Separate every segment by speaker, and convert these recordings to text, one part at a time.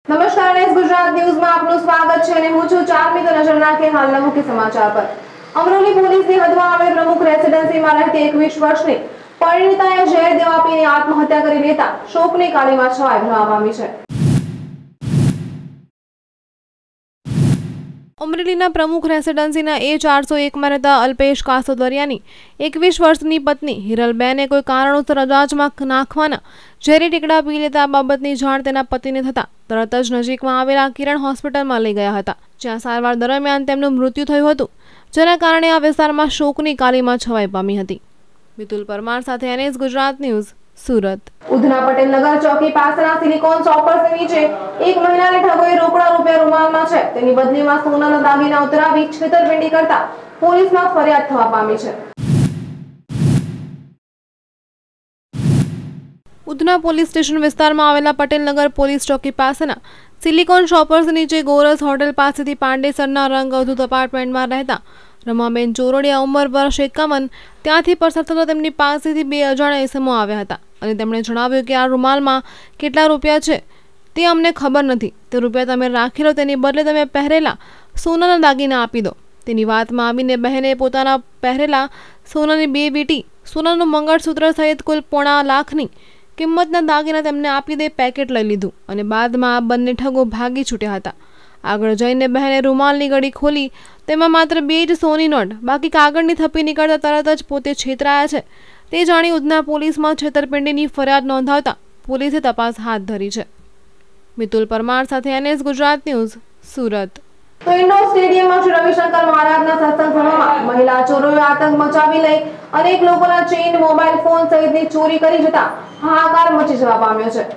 Speaker 1: નમસ્કાર, એસ ગુજરાત ન્યૂઝમાં આપનું સ્વાગત છે અને હું છું ચારમી તો નજર નાખે હાલના મુખ્ય સમાચાર પર। અમરોલી પોલીસની હદમાં આવેલ પ્રમુખ રેસિડેન્સીમાં રહેતી 21 વર્ષની પરિણીતાએ ઝેર દેવા આપીને આત્મહત્યા કરી લેતા શોકની કાળીમાં છવાઈ જવા પામી છે। અમરેલીના પ્રમુખ રેસિડેન્સીના A401માં રહેતા અલ્પેશ કાસોદરિયાની 21 વર્ષની પત્ની હિરલબેને કોઈ કારણોસર અનાજમાં નાખવાના ઝેરી ટીકડા પી લેતા આ બાબતની જાણ તેના પતિને થતા તરત જ નજીકમાં આવેલા કિરણ હોસ્પિટલમાં લઈ ગયા હતા, જ્યાં સારવાર દરમિયાન તેમનું મૃત્યુ થયું હતું, જેના કારણે આ વિસ્તારમાં શોકની કાળીમાં છવાઈ પામી હતી। મિતુલ પરમાર સાથે NS ગુજરાત ન્યૂઝ, સુરત। ઉધના પટેલ નગર ચોકી પાસેના સિલિકોન ચોપર્સની નીચે એક મહિલાને ઠગોએ રોકડા રૂપિયા રૂમાલમાં છે તેની બદલીમાં સોનાના દાગીના ઉતરાવી છેતરપિંડી કરતા પોલીસમાં ફરિયાદ થવા પામી છે। ઉધના પોલીસ સ્ટેશન વિસ્તારમાં આવેલા પટેલનગર પોલીસ ચોકી પાસેના સિલિકોન શોપર્સ નીચે ગોરસ હોટેલ પાસેથી પાંડેસરના રંગ અવધૂત અપાર્ટમેન્ટમાં રહેતા રમાબેન ચોરડિયા ઉંમર વર્ષ 51 ત્યાંથી પસાર થતા તેમની પાસેથી બે અજાણ્યા ઇસમો આવ્યા હતા અને તેમણે જણાવ્યું કે આ રૂમાલમાં કેટલા રૂપિયા છે તે અમને ખબર નથી, તે રૂપિયા તમે રાખી લો, તેની બદલે તમે પહેરેલા સોનાના દાગીના આપી દો। તેની વાતમાં આવીને બહેને પોતાના પહેરેલા સોનાની 2 વીંટી, સોનાનું મંગળસૂત્ર સહિત કુલ 1.5 લાખની કિંમતના દાગીના તેમને આપી દે પેકેટ લઈ લીધું અને બાદમાં આ બંને ઠગો ભાગી છૂટ્યા હતા। આગળ જઈને બહેને રૂમાલની ગળી ખોલી તેમાં માત્ર 2 જ સોની નોટ, બાકી કાગળની થપ્પી નીકળતા તરત જ પોતે છેતરાયા છે તે જાણી ઉધના પોલીસમાં છેતરપિંડીની ફરિયાદ નોંધાવતા પોલીસે તપાસ હાથ ધરી છે। મિતુલ પરમાર સાથે NS ગુજરાત ન્યૂઝ, સુરત। તો ઇન્ડોર સ્ટેડિયમમાં શ્રી રવિશંકર મહારાજના સત્સંગ સભામાં મહિલા ચોરોએ આતંક મચાવી લઈ અનેક લોકોના ચેઇન, મોબાઈલ ફોન સહિતની ચોરી કરી જતા હાહાકાર મચી જવા પામ્યો છે।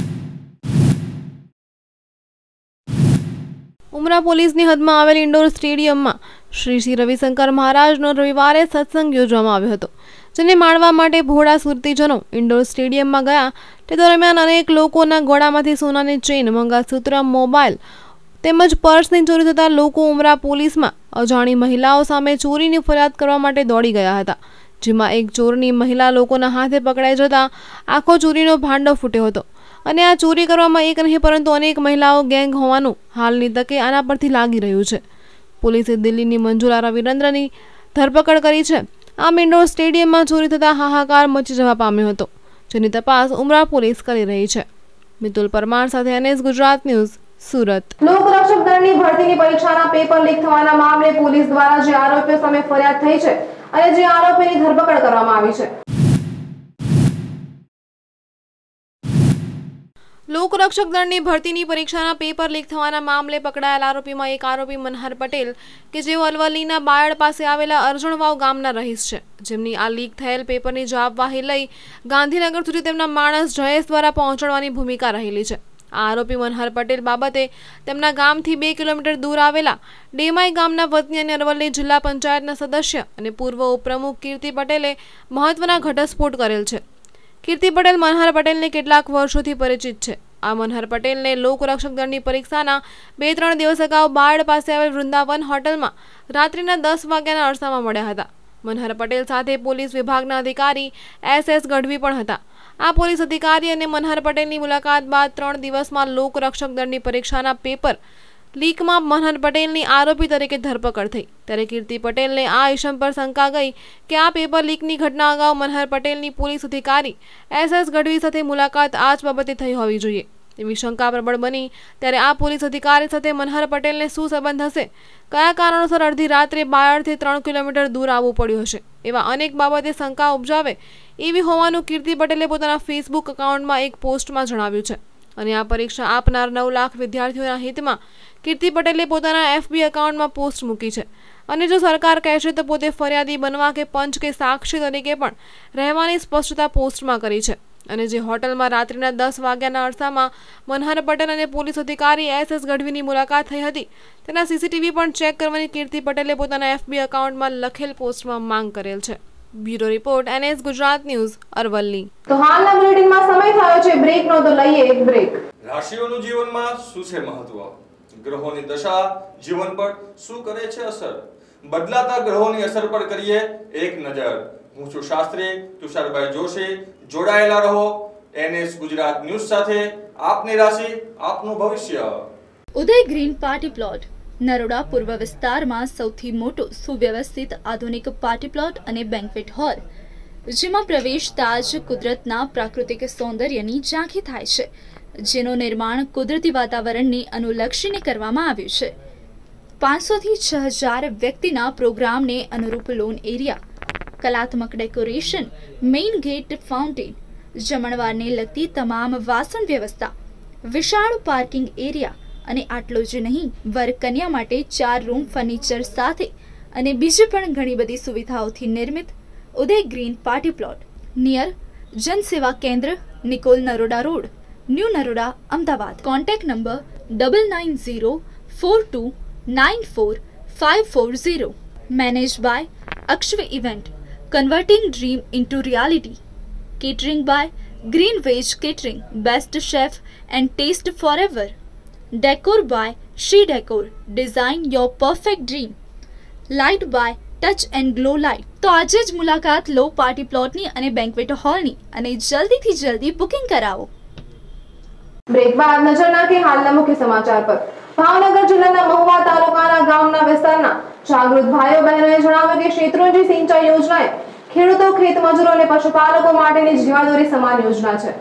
Speaker 1: ઉમરા પોલીસની હદમાં આવેલ ઇન્ડોર સ્ટેડિયમમાં શ્રી રવિશંકર મહારાજનો રવિવારે સત્સંગ યોજવામાં આવ્યો હતો, જેને માણવા માટે ભોળા સુરતીજનો ઇન્ડોર સ્ટેડિયમમાં ગયા તે દરમિયાન અનેક લોકોના ગળામાંથી સોનાની ચેઇન, મંગળસૂત્ર, મોબાઈલ તેમજ પર્સની ચોરી થતા લોકો ઉમરા પોલીસમાં અજાણી મહિલાઓ સામે ચોરીની ફરિયાદ કરવા માટે દોડી ગયા હતા, જેમાં એક ચોરની મહિલા લોકોના હાથે પકડાઈ જતા આખો ચોરીનો ભાંડો ફૂટ્યો હતો અને આ ચોરી કરવામાં એક નહીં પરંતુ અનેક મહિલાઓ ગેંગ હોવાનું હાલની તકે આના પરથી લાગી રહ્યું છે। પોલીસે દિલ્હીની મંજુલા રવિન્દ્રની ધરપકડ કરી છે। આમ ઇન્ડોર સ્ટેડિયમમાં ચોરી થતા હાહાકાર મચી જવા પામ્યો હતો, જેની તપાસ ઉમરા પોલીસ કરી રહી છે। મિતુલ પરમાર સાથે NS ગુજરાત ન્યૂઝ, સુરત। લોકરક્ષક દળની ભરતીની પરીક્ષાના પેપર લીક થવાના મામલે પોલીસ દ્વારા જે આરોપીઓ સામે ફરિયાદ થઈ છે અને જે આરોપીની ધરપકડ કરવામાં આવી છે। લોકરક્ષક દળની ભરતીની પરીક્ષાના પેપર લીક થવાના મામલે પકડાયેલ આરોપીમાં એક આરોપી મનહર પટેલ કે જેઓ અરવલ્લીના બાયડ પાસે આવેલા અરજણવાવ ગામના રહીશ છે, જેમની આ લીક થયેલ પેપરની જવાબવાહી લઈ ગાંધીનગર સુધી તેમના માણસ જયેશ દ્વારા પહોંચાડવાની ભૂમિકા રહેલી છે। આ આરોપી મનહર પટેલ બાબતે તેમના ગામથી 2 કિલોમીટર દૂર આવેલા ડેમાઈ ગામના વતની અને અરવલ્લી જિલ્લા પંચાયતના સદસ્ય અને પૂર્વ ઉપપ્રમુખ કીર્તિ પટેલે મહત્વના ઘટસ્ફોટ કરેલ છે। કીર્તિ પટેલ મનહર પટેલને કેટલાક વર્ષોથી પરિચિત છે। આ મનહર પટેલને લોકરક્ષક દળની પરીક્ષાના 2-3 દિવસ અગાઉ બાયડ પાસે આવેલ વૃંદાવન હોટલમાં રાત્રિના 10 વાગ્યાના અરસામાં મળ્યા હતા। મનહર પટેલ સાથે પોલીસ વિભાગના અધિકારી SS ગઢવી પણ હતા। આ પોલીસ અધિકારી અને મનહર પટેલની મુલાકાત બાદ 3 દિવસમાં લોકરક્ષક દળની પરીક્ષાના પેપર લીકમાં મનહર પટેલની આરોપી તરીકે ધરપકડ થઈ, ત્યારે કીર્તિ પટેલને આ ઇસમ પર શંકા ગઈ કે આ પેપર લીકની ઘટના અગાઉ મનહર પટેલની પોલીસ અધિકારી SS ગઢવી સાથે મુલાકાત આ જ બાબતે થઈ હોવી જોઈએ તેવી શંકા પ્રબળ બની। ત્યારે આ પોલીસ અધિકારી સાથે મનહર પટેલને શું સંબંધ હશે, કયા કારણોસર અડધી રાત્રે બાયડથી 3 કિલોમીટર દૂર આવવું પડ્યું હશે, એવા અનેક બાબતે શંકા ઉપજાવે એવી હોવાનું કીર્તિ પટેલે પોતાના ફેસબુક એકાઉન્ટમાં એક પોસ્ટમાં જણાવ્યું છે અને આ પરીક્ષા આપનાર 9 લાખ વિદ્યાર્થીઓના હિતમાં કીર્તિ પટેલે પોતાના FB એકાઉન્ટમાં પોસ્ટ મૂકી છે અને જો સરકાર કહેશે તો પોતે ફરિયાદી બનવા કે પંચ કે સાક્ષી તરીકે પણ રહેવાની સ્પષ્ટતા પોસ્ટમાં કરી છે। અને જે હોટલમાં રાત્રિના 10 વાગ્યાના અરસામાં મનહર પટેલ અને પોલીસ અધિકારી SS ગઢવીની મુલાકાત થઈ હતી તેના CCTV પણ ચેક કરવાની કીર્તિ પટેલે પોતાના FB એકાઉન્ટમાં લખેલ પોસ્ટમાં માંગ કરેલ છે। Bureau report NS Gujarat news, Aravalli. તો હાલના બુલેટિનમાં સમય થયો છે બ્રેકનો, તો લઈએ એક બ્રેક।
Speaker 2: રાશિઓનું જીવનમાં શું છે મહત્વ? ગ્રહોની દશા જીવન પર શું કરે છે અસર? બદલાતા ગ્રહોની અસર પર કરીએ એક નજર। હું છું શાસ્ત્રી તુષારભાઈ જોશી। જોડાયેલા રહો NS ગુજરાત ન્યૂઝ સાથે આપની રાશિ આપનું ભવિષ્ય।
Speaker 3: Uday green party plot Naroda પૂર્વ વિસ્તારમાં સૌથી મોટો સુવ્યવસ્થિત આધુનિક પાર્ટી પ્લોટ અને બેન્ક્વેટ હોલ, જેમાં પ્રવેશતા જ કુદરતના પ્રાકૃતિક સૌંદર્યની ઝાંખી થાય છે, જેનું નિર્માણ કુદરતી વાતાવરણને અનુલક્ષીને કરવામાં આવ્યું છે। 500 થી 6000 વ્યક્તિના પ્રોગ્રામને અનુરૂપ લોન એરિયા, કલાત્મક ડેકોરેશન, મેઇન ગેટ, ફાઉન્ટેન, જમણવારને લગતી તમામ વાસણ વ્યવસ્થા, વિશાળ પાર્કિંગ એરિયા અને આટલું જ નહીં, વર કન્યા માટે 4 રૂમ ફર્નિચર સાથે અને બીજી પણ ઘણી બધી સુવિધાઓથી નિર્મિત Uday green party plot near Jansewa Kendra, Nikol, Naroda road, new Naroda, Ahmedabad. Contact number 9904294540। Manage by Akshav event, converting dream into reality. Catering by green veg catering, best chef and taste forever. Decor by Shri decor, design your perfect dream. Light by touch and glow light. તો આજે જ મુલાકાત લો party પ્લોટની અને banquet હોલની અને જલ્દીથી જલ્દી booking કરાવો।
Speaker 1: બ્રેક બાદ નજર નાખી હાલના મુખ્ય સમાચાર પર। ભાવનગર જિલ્લાના મહુવા તાલુકાના ગામના વિસ્તારના જાગૃત ભાઈઓ બહેનોએ જણાવ્યું કે શેત્રુંજી સિંચાઈ યોજના ખેડૂતો, ખેત મજૂરો અને પશુપાલકો માટેની જીવાદોરી સમાન યોજના છે।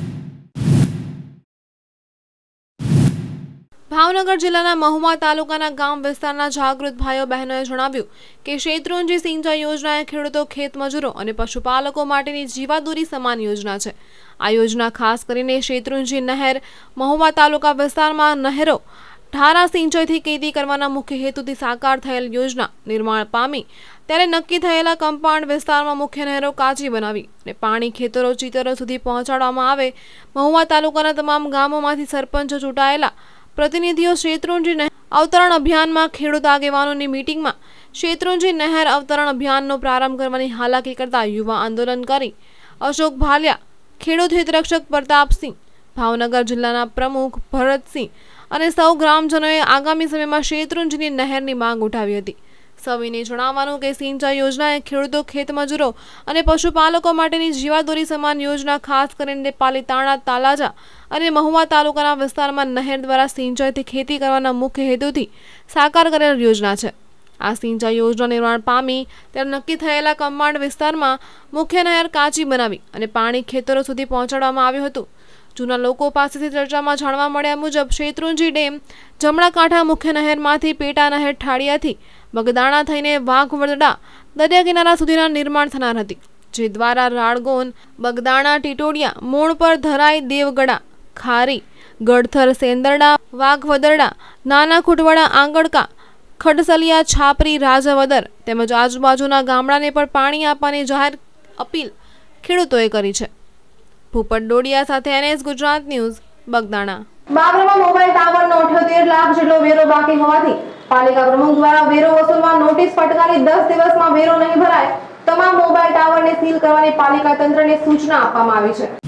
Speaker 1: ભાવનગર જિલ્લાના મહુવા તાલુકાના ગામ વિસ્તારના જાગૃત ભાઈઓ બહેનોએ જણાવ્યું કે શેત્રુંજી સિંચાઈ યોજના એ ખેડૂતો, ખેત મજૂરો અને પશુપાલકો માટેની જીવાદોરી સમાન યોજના છે। આ યોજના ખાસ કરીને શેત્રુંજી નહેર મહુવા તાલુકા વિસ્તારમાં નહેરો ધારા સિંચાઈથી ખેતી કરવાના મુખ્ય હેતુથી સાકાર થયેલ યોજના નિર્માણ પામી ત્યારે નક્કી થયેલા કમ્પાઉન્ડ વિસ્તારમાં મુખ્ય નહેરો કાચી બનાવી અને પાણી ખેતરો, ચિતરો સુધી પહોંચાડવામાં આવે। મહુવા તાલુકાના તમામ ગામોમાંથી સરપંચો ચૂંટાયેલા પ્રતિનિધિઓ શેત્રુંજી નહેર અવતરણ અભિયાનમાં ખેડૂત આગેવાનોની મીટિંગમાં શેત્રુંજી નહેર અવતરણ અભિયાનનો પ્રારંભ કરવાની હાલાકી કરતા યુવા આંદોલનકારી અશોક ભાલિયા, ખેડૂત હિતરક્ષક પ્રતાપસિંહ, ભાવનગર જિલ્લાના પ્રમુખ ભરતસિંહ અને સૌ ગ્રામજનોએ આગામી સમયમાં શેત્રુંજીની નહેરની માંગ ઉઠાવી હતી। સવિને જણાવવાનું કે સિંચાઈ યોજના એ ખેડૂતો, ખેત મજૂરો અને પશુપાલકો માટેની જીવાદોરી સમાન યોજના ખાસ કરીને પાલીતાણા, તાલાજા અને મહુવા તાલુકાના વિસ્તારમાં નહેર દ્વારા સિંચાઈથી ખેતી કરવાના મુખ્ય હેતુથી સાકાર કરેલ યોજના છે। આ સિંચાઈ યોજના નિર્માણ પામી ત્યારે નક્કી થયેલા કમ્પાઉન્ડ વિસ્તારમાં મુખ્ય નહેર કાચી બનાવી અને પાણી ખેતરો સુધી પહોંચાડવામાં આવ્યું હતું। જૂના લોકો પાસેથી ચર્ચામાં જાણવા મળ્યા મુજબ શેત્રુંજી ડેમ જમણા કાંઠા મુખ્ય નહેરમાંથી પેટા નહેર ઠાળિયાથી બગદાણા થઈને વાઘવદડા દરિયા કિનારા સુધીના નિર્માણ થનાર હતી, જે દ્વારા રાળગોન, બગદાણા, ટીટોડિયા, મોણ પર ધરાઈ, દેવગડા, ખારી, ગડથર, સેંદરડા, વાઘવદરડા, નાના ખૂટવાડા, આંગણકા, ખડસલિયા, છાપરી, રાજાવદર તેમજ આજુબાજુના ગામડાને પણ પાણી આપવાની જાહેર અપીલ ખેડૂતોએ કરી છે। ભૂપત ડોડિયા સાથે NS ગુજરાત ન્યૂઝ, બગદાણા। બાબરામાં મોબાઈલ ટાવરનો 78 લાખ જેટલો વેરો બાકી હોવાથી પાલિકા પ્રમુખ દ્વારા વેરો વસૂલવા નોટિસ ફટકારી 10 દિવસમાં વેરો નહીં ભરાય તમામ મોબાઈલ ટાવરને સીલ કરવાની પાલિકા તંત્રને સૂચના આપવામાં આવી છે।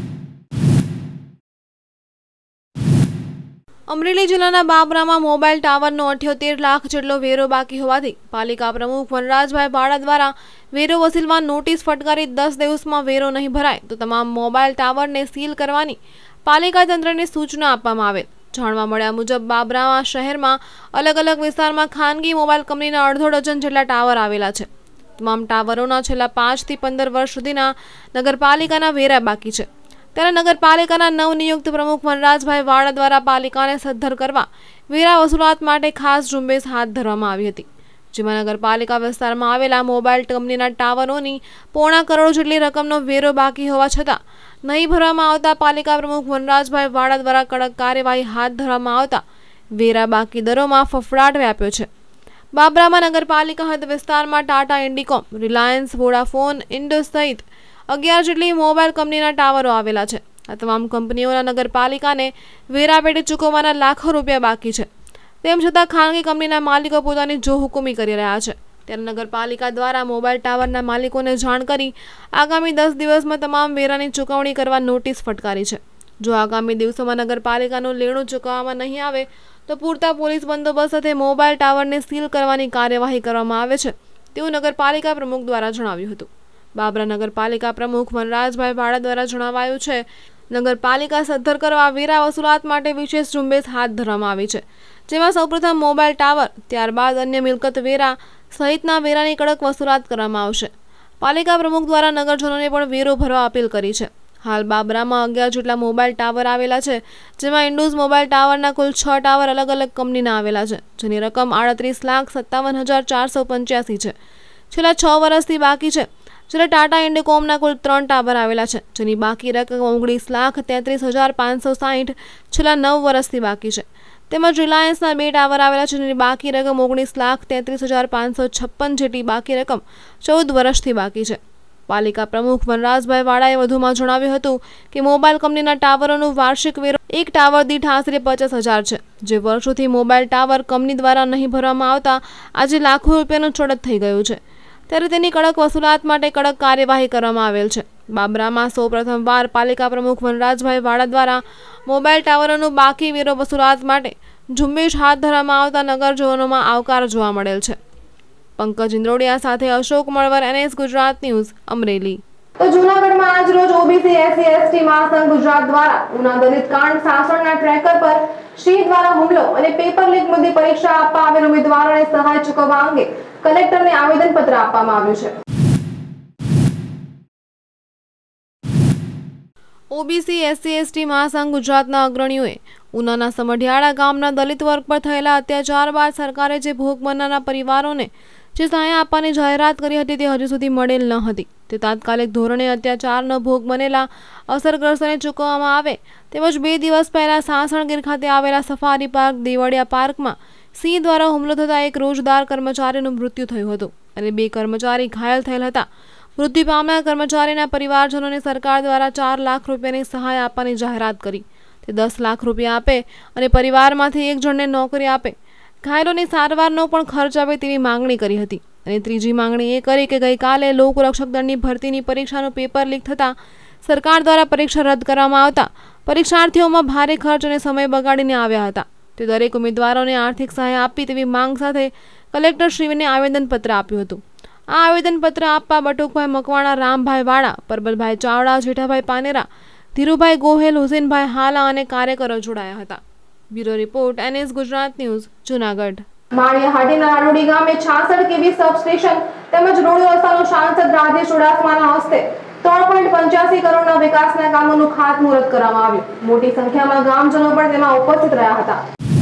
Speaker 1: અમરેલી જિલ્લાના બાબરામાં મોબાઈલ ટાવરનો 78 લાખ જેટલો વેરો બાકી હોવાથી પાલિકા પ્રમુખ વનરાજભાઈ વાડા દ્વારા વેરો વસૂલવા નોટિસ ફટકારી 10 દિવસમાં વેરો નહીં ભરાય તો તમામ મોબાઈલ ટાવરને સીલ કરવાની પાલિકા તંત્રને સૂચના આપવામાં આવેલ। જાણવા મળ્યા મુજબ બાબરા શહેરમાં અલગ અલગ વિસ્તારમાં ખાનગી મોબાઈલ કંપનીના અડધો ડઝન જેટલા ટાવર આવેલા છે। તમામ ટાવરોના છેલ્લા 5 થી 15 વર્ષ સુધીના નગરપાલિકાના વેરા બાકી છે। ત્યારે નગરપાલિકાના નવનિયુક્ત પ્રમુખ વનરાજભાઈ વાડા દ્વારા પાલિકાને સદ્ધર કરવા વેરા વસૂલાત માટે ખાસ ઝુંબેશ હાથ ધરવામાં આવી હતી, જેમાં નગરપાલિકા વિસ્તારમાં આવેલા મોબાઈલ કંપનીના ટાવરોની 1.25 કરોડ જેટલી રકમનો વેરો બાકી હોવા છતાં નહીં ભરવામાં આવતા પાલિકા પ્રમુખ વનરાજભાઈ વાડા દ્વારા કડક કાર્યવાહી હાથ ધરવામાં આવતા વેરા બાકી દરોમાં ફફડાટ વ્યાપ્યો છે। બાબરામાં નગરપાલિકા હદ વિસ્તારમાં ટાટા, ઇન્ડિકોમ, રિલાયન્સ, વોડાફોન, ઇન્ડસ સહિત 11 જેટલી મોબાઈલ કંપનીના ટાવરો આવેલા છે। આ તમામ કંપનીઓના નગરપાલિકાને વેરા પેટે ચૂકવવાના લાખો રૂપિયા બાકી છે। તેમ છતાં ખાનગી કંપનીના માલિકો પોતાની જોહુકુમી કરી રહ્યા છે। ત્યારે નગરપાલિકા દ્વારા મોબાઈલ ટાવરના માલિકોને જાણ કરી આગામી 10 દિવસમાં તમામ વેરાની ચૂકવણી કરવા નોટિસ ફટકારી છે। જો આગામી દિવસોમાં નગરપાલિકાનું લેણું ચૂકવવામાં નહીં આવે તો પૂરતા પોલીસ બંદોબસ્ત સાથે મોબાઈલ ટાવરને સીલ કરવાની કાર્યવાહી કરવામાં આવે છે તેવું નગરપાલિકા પ્રમુખ દ્વારા જણાવ્યું હતું। બાબરા નગરપાલિકા પ્રમુખ વનરાજભાઈ વાડા દ્વારા જણાવાયું છે, નગરપાલિકા સદ્ધર કરવા વેરા વસૂલાત માટે વિશેષ ઝુંબેશ હાથ ધરવામાં આવી છે, જેમાં સૌપ્રથમ મોબાઈલ ટાવર, ત્યારબાદ અન્ય મિલકત વેરા સહિતના વેરાની કડક વસૂલાત કરવામાં આવશે. પાલિકા પ્રમુખ દ્વારા નગરજનોને પણ વેરો ભરવા અપીલ કરી છે. હાલ બાબરામાં 11 જેટલા મોબાઈલ ટાવર આવેલા છે, જેમાં ઇન્ડોઝ મોબાઈલ ટાવરના કુલ 6 ટાવર અલગ અલગ કંપનીના આવેલા છે, જેની રકમ 38,57,485 છે. છેલ્લા 6 વર્ષથી બાકી છે. જ્યારે ટાટા ઇન્ડિકોમના કુલ 3 ટાવર આવેલા છે, જેની બાકી રકમ 19,33,560 છેલ્લા 9 વર્ષથી બાકી છે. તેમજ રિલાયન્સના 2 ટાવર આવેલા છે, જેની બાકી રકમ 19,33,556 જેટલી બાકી રકમ 14 વર્ષથી બાકી છે. પાલિકા પ્રમુખ વનરાજભાઈ વાડાએ વધુમાં જણાવ્યું હતું કે મોબાઈલ કંપનીના ટાવરોનું વાર્ષિક વેરો એક ટાવર દીઠ આશરે 50,000 છે, જે વર્ષોથી મોબાઈલ ટાવર કંપની દ્વારા નહીં ભરવામાં આવતા આજે લાખો રૂપિયાનું ચડત થઈ ગયું છે. ત્યારે તેની કડક વસૂલાત માટે કડક કાર્યવાહી કરવામાં આવેલ છે. બાબરામાં સૌ પ્રથમવાર પાલિકા પ્રમુખ વનરાજભાઈ વાડા દ્વારા મોબાઈલ ટાવરોનું બાકી વેરો વસૂલાત માટે ઝુંબેશ હાથ ધરવામાં આવતા નગરજનોમાં આવકાર જોવા મળેલ છે. પંકજ ઇન્દ્રોડિયા સાથે અશોક મળવર, NS ગુજરાત ન્યૂઝ, અમરેલી.
Speaker 4: તો જૂનાગઢમાં આજ રોજ ઓબીસી SC ST મહાસંઘ ગુજરાત દ્વારા ઉના દલિત કાંડ શાસનના ટ્રેકર પર સિંહ દ્વારા હુમલો અને પેપર લીક મુદ્દે પરીક્ષા આપવા આવેલ ઉમેદવારોને સહાય ચૂકવવા અંગે કલેક્ટરને આવેદનપત્ર આપવામાં આવ્યું છે.
Speaker 1: ઓબીસી SC ST મહાસંઘ ગુજરાતના અગ્રણીઓએ ઉનાના સમઢિયાળા ગામના દલિત વર્ગ પર થયેલા અત્યાચાર બાદ સરકારે જે ભોગ બનનારા પરિવારોને જે સહાય આપવાની જાહેરાત કરી હતી તે હજુ સુધી મળેલ ન હતી. તે તાત્કાલિક ધોરણે અત્યાચારનો ભોગ બનેલા અસરગ્રસ્તોને ચૂકવવામાં આવે તેમજ 2 દિવસ પહેલા સાસણગીર ખાતે આવેલા સફારી પાર્ક દેવળિયા પાર્કમાં સિંહ દ્વારા હુમલો થતાં એક રોજદાર કર્મચારીનું મૃત્યુ થયું હતું અને 2 કર્મચારી ઘાયલ થયેલ હતા. મૃત્યુ પામનાર કર્મચારીના પરિવારજનોને સરકાર દ્વારા 4 લાખ રૂપિયાની સહાય આપવાની જાહેરાત કરી. તે 10 લાખ રૂપિયા આપે અને પરિવારમાંથી એક જણને નોકરી આપે, ઘાયલોની સારવારનો પણ ખર્ચ આવે તેવી માંગણી કરી હતી. અને ત્રીજી માંગણી એ કરી કે ગઈકાલે લોકરક્ષક દળની ભરતીની પરીક્ષાનું પેપર લીક થતાં સરકાર દ્વારા પરીક્ષા રદ કરવામાં આવતા પરીક્ષાર્થીઓમાં ભારે ખર્ચ અને સમય બગાડીને આવ્યા હતા. તે દરેક ઉમેદવારોને આર્થિક સહાય આપી તેવી માંગ સાથે કલેક્ટરશ્રીને આવેદનપત્ર આપ્યું હતું. આ આવેદનપત્ર આપવા બટુકભાઈ મકવાણા, રામભાઈ વાડા, પરબતભાઈ ચાવડા, જેઠાભાઈ પાનેરા, ધીરુભાઈ ગોહેલ, હુસેનભાઈ હાલા અને કાર્યકરો જોડાયા હતા. Bureau report, NS Gujarat news, Junagadh.
Speaker 4: Maliyahatina Ladodi ગામે 66 kV સબસ્ટેશન તેમજ રોડ રસ્તાનું સાંસદ રાજેશ ચુડાસમાના હસ્તે 3.85 કરોડના વિકાસના કામોનું ખાતમુહૂર્ત કરવામાં આવ્યું. મોટી સંખ્યામાં ગામજનો પણ તેમાં ઉપસ્થિત રહ્યા હતા.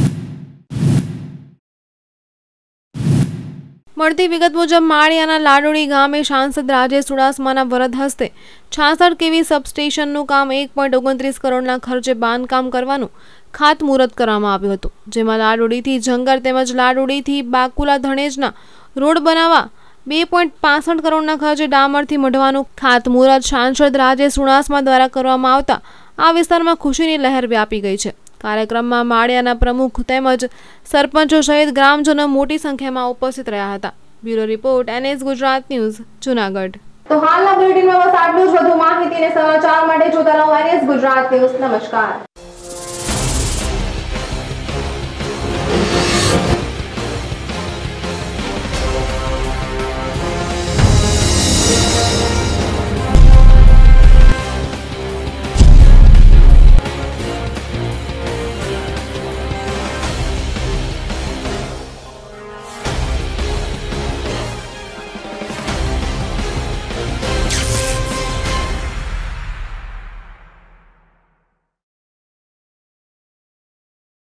Speaker 1: મળતી વિગત મુજબ માળિયાના લાડોડી ગામે સાંસદ રાજેશ ચુડાસમાના વરદ હસ્તે 66 kV સબસ્ટેશનનું કામ 1.29 કરોડના ખર્ચે બાંધકામ કરવાનું ખાતમુહૂર્ત કરવામાં આવ્યું હતું, જેમાં લાડોડીથી જંગર તેમજ લાડોડીથી બાકુલા ધણેજના રોડ બનાવવા 2.65 કરોડના ખર્ચે ડામરથી મઢવાનું ખાતમુહૂર્ત સાંસદ રાજેશ ચુડાસમા દ્વારા કરવામાં આવતા આ વિસ્તારમાં ખુશીની લહેર વ્યાપી ગઈ છે. કાર્યક્રમમાં માળિયાના પ્રમુખ તેમજ સરપંચો સહિત ગ્રામજનો મોટી સંખ્યામાં ઉપસ્થિત રહ્યા હતા. Bureau report, NS Gujarat news, Junagadh.
Speaker 4: તો હાલના બુલેટિનમાં બસ આટલું જ. વધુ માહિતી અને સમાચાર માટે જોતા રહો NS ગુજરાત ન્યૂઝ. નમસ્કાર.